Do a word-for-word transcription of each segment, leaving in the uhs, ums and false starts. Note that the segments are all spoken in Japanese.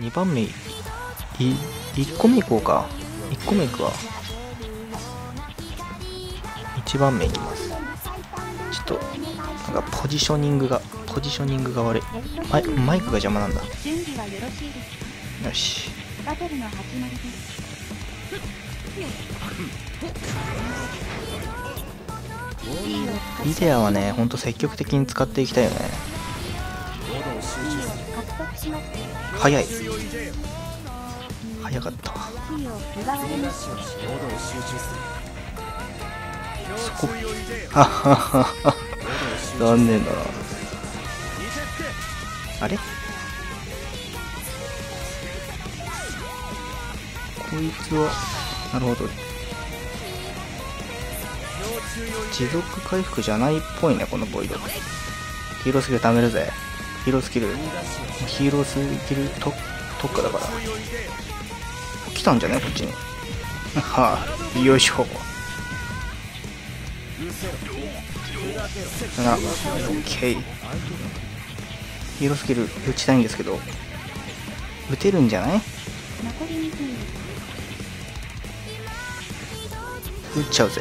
にばんめいいっこめ行こうか。いっこめ行くわ。いちばんめにいます。ちょっとなんかポジショニングがポジショニングが悪い。マイマイクが邪魔なんだ。よし。イデアはね、ほんと積極的に使っていきたいよね。早い。早かったわ。そこはははは残念だな。あれ、こいつはなるほど持続回復じゃないっぽいね、このボイド。ヒーロースキル貯めるぜ。ヒーロースキルヒーロースキル特特化だから来たんじゃねこっちに。はあ、よいしょ。なな、オッケー。ヒーロースキル打ちたいんですけど、打てるんじゃない？打っちゃうぜ。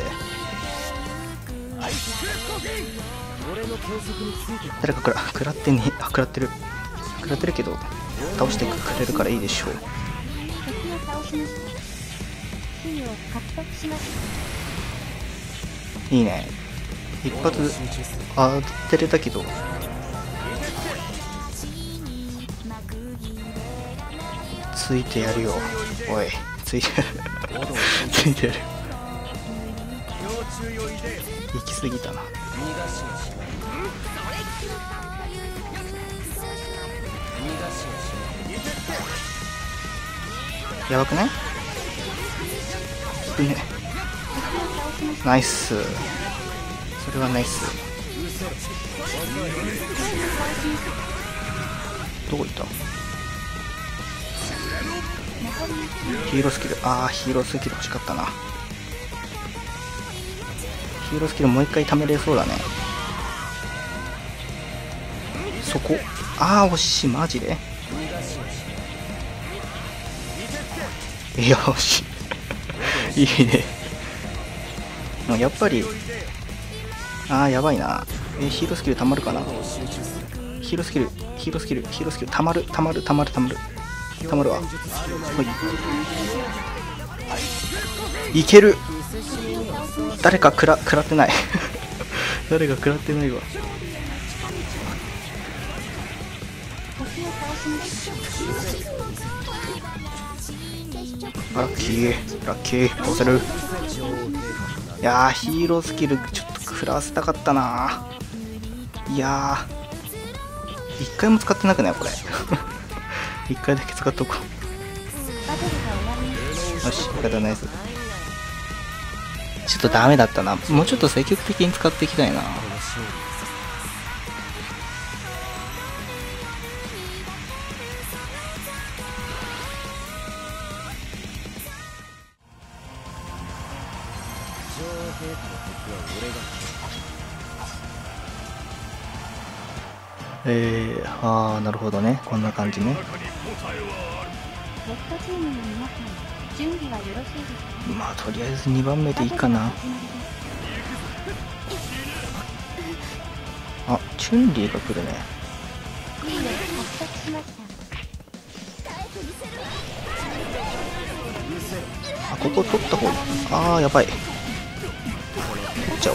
誰かくら食らってね。あ、食らってる食らってるけど倒してくれるからいいでしょう。いいね。一発当てれたけど、ついてやるよ。おい、ついてやるついてやる。行き過ぎたな。やばくない？ね、ナイス。それはナイス。どこ行った？ヒーロースキル、ああヒーロースキル欲しかったな。ヒーロースキルもう一回貯めれそうだね。そこ、ああ惜しい。マジでよしいいね。やっぱりああやばいな。えヒーロースキルたまるかな。ヒーロースキルヒーロースキルヒーロースキルたまるたまるたまるたまるたまるわ。ほい、いける。誰か食ら食らってない誰か食らってないわ。ラッキーラッキー倒せる。いやーヒーロースキルちょっと食らわせたかったな。いやー一回も使ってなくないこれ一回だけ使っとこう。よし、ありがとうナイス。ちょっとダメだったな。もうちょっと積極的に使っていきたいな。えー、あーなるほどね、こんな感じね。まあとりあえずにばんめでいいかな。あ、チュンリーが来るね。あ、ここ取った方がいい。あーやばい、取っちゃおう。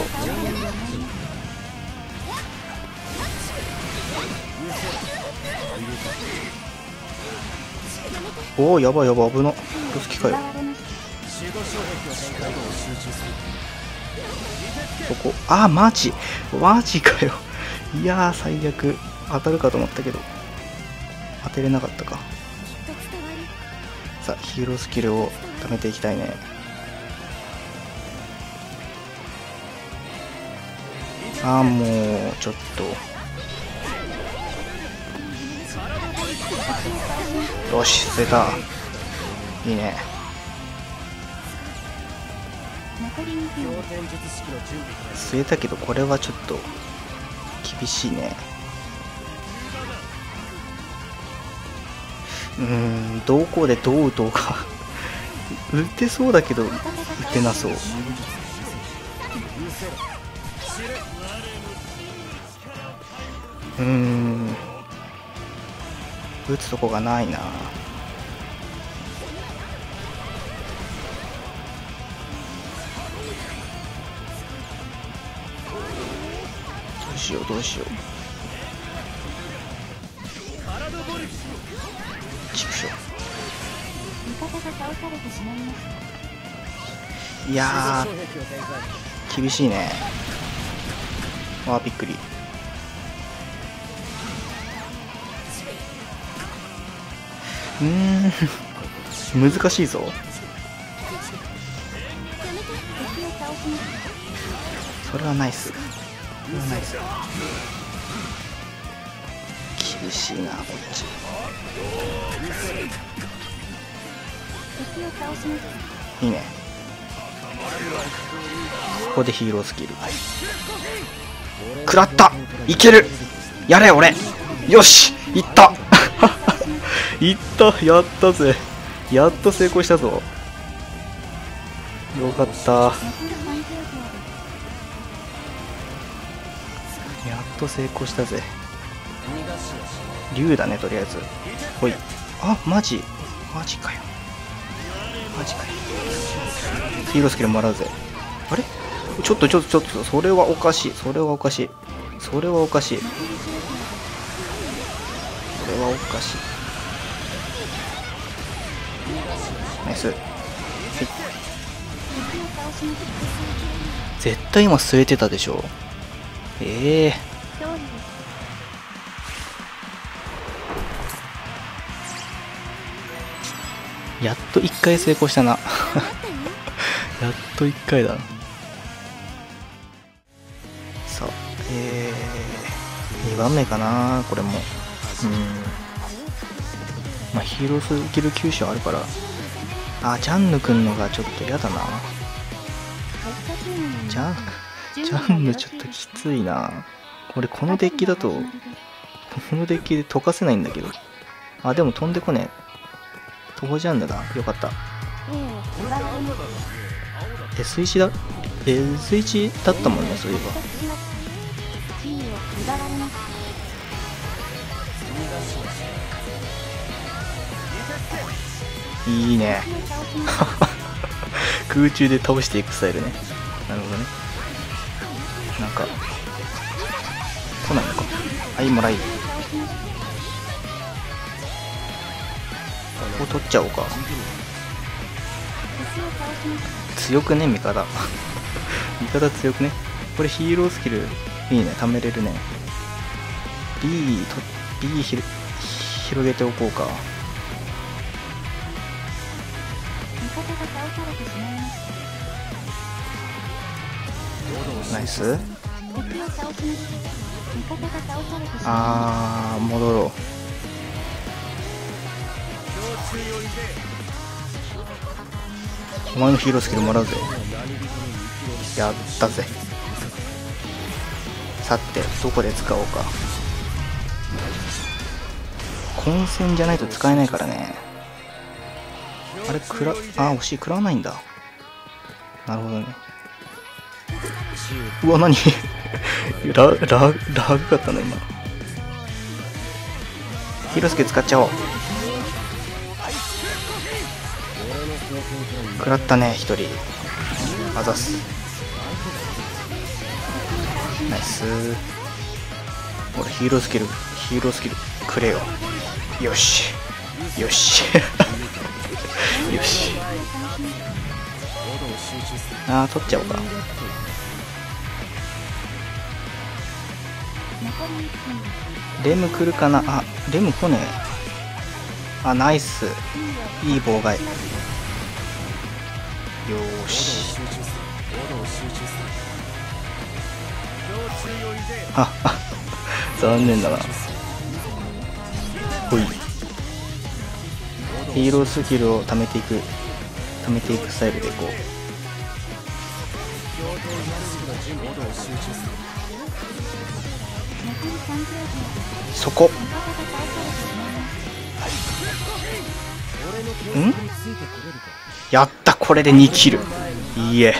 おおやばいやばい、危な。殺す気かよ。そこ、あーマジマジかよ。いやー最悪。当たるかと思ったけど当てれなかったか。さあヒーロースキルを貯めていきたいね。あーもうちょっと、よし捨てた。いいね。据えたけどこれはちょっと厳しいね。 うーん、どこでどう打とうか打てそうだけど打てなそう。うーん、打つとこがないな。どうしようどうしよう。畜生。いやー厳しいね。わーびっくり。うーん難しいぞ。それはナイス。それはナイス。厳しいなこっち。いいね。ここでヒーロースキル食らった。いける。やれ俺。よしいったいった。やったぜ。やっと成功したぞ。よかった。やっと成功したぜ。竜だねとりあえず。ほい。あマジマジかよ。マジかよ。ヒーロースキルもらうぜ。あれちょっとちょっとちょっとそれはおかしい。それはおかしい。それはおかしい。それはおかしい。ナイス。はい、絶対今据えてたでしょ。ええー、やっといっかい成功したなやっといっかいだな。さあえー、にばんめかなこれも。うんまあヒーロースキルきゅう種あるから。あジャンヌくんのがちょっと嫌だな。ジャンジャンヌちょっときついな。俺このデッキだとこのデッキで溶かせないんだけど。あでも飛んでこねえ。トホジャンヌだ。よかった。 エスワン だ エスワン だったもんねそういえば。いいね空中で倒していくスタイルね。なるほどね。なんか来ないのか。はいもらい。ここ取っちゃおうか。強くね味方味方強くね。これヒーロースキルいいね。貯めれるね。 B と B ひろ広げておこうか。ナイス。あー戻ろう。お前のヒーロースキルもらうぜ。やったぜ。さてどこで使おうか。混戦じゃないと使えないからね。あれくらあ惜しい。食らわないんだ。なるほどね。うわ何ラララグかったな今。ヒーロースキル使っちゃおう。食らったね一人。あざす。ナイス。俺ヒーロースキルヒーロースキルくれよ。よしよしよし。あー取っちゃおうか。レム来るかな。あレム来ねえ。あナイス。いい妨害。よーし。ああ残念だな。ほい。ヒーロースキルを貯めていく貯めていくスタイルでいこう。そこんやった、これでにキル。いいえ。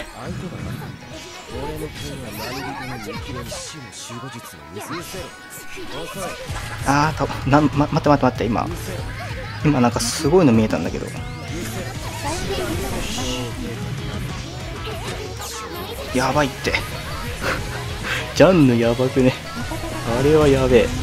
あーたな、ま、待って待って待って、今今なんかすごいの見えたんだけど。やばいってジャンヌやばくね。あれはやべえ。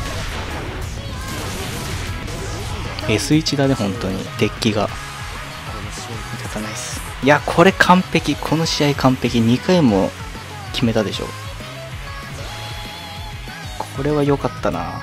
エスワン だね、本当にデッキが。味方ナイス。いや、これ完璧、この試合完璧。にかいも決めたでしょ。これは良かったな。